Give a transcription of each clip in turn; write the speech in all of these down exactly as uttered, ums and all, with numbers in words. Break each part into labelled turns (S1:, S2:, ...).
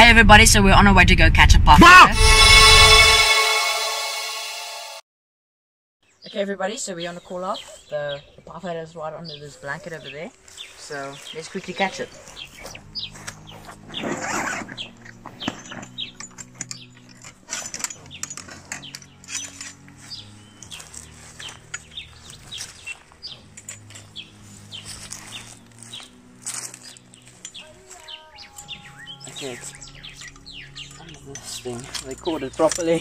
S1: Okay everybody, so we're on our way to go catch a puff. Okay everybody, so we're on the call off. The, the puff header is right under this blanket over there. So let's quickly catch it. Okay, it's under this thing. They caught it properly.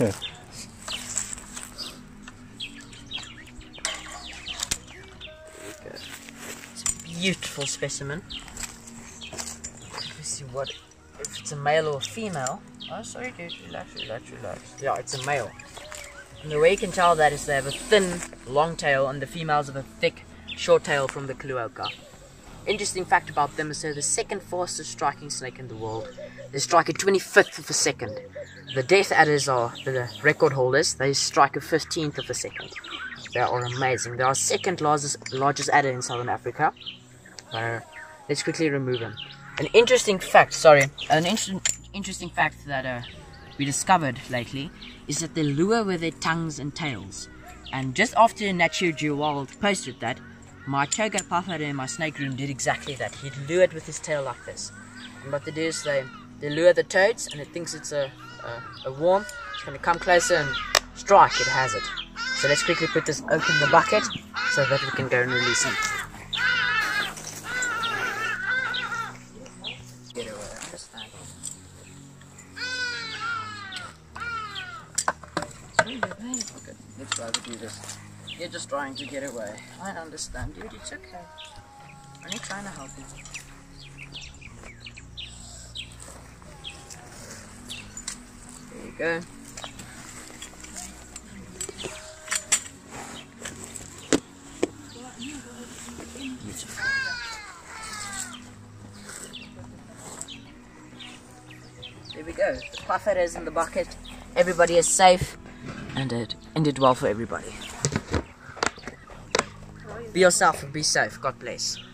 S1: Beautiful specimen. Let's see what if it's a male or a female. Oh, sorry, dude. Relax, relax, relax. Yeah, it's a male. And the way you can tell that is they have a thin, long tail, and the females have a thick, short tail from the Cloaca. Interesting fact about them is they're the second fastest striking snake in the world. They strike a twenty-fifth of a second. The death adders are the record holders. They strike a fifteenth of a second. They are amazing. They are second largest, largest adder in Southern Africa. Uh, let's quickly remove him. An interesting fact, sorry, an inter interesting fact that uh, we discovered lately is that they lure with their tongues and tails. And just after Nat Geo Wild posted that, my Choco puff header in my snake room did exactly that. He'd lure it with his tail like this. And what they do is they, they lure the toads, and it thinks it's a, a, a worm. It's going to come closer and strike, it has it. So let's quickly put this open the bucket so that we can go and release him. Get away, I understand. Okay, let's try to do this. You're just trying to get away. I understand, dude, it's okay. I'm only trying to help you. There you go. Beautiful. There we go. The puff header is in the bucket. Everybody is safe, and it ended well for everybody. Be yourself and be safe. God bless.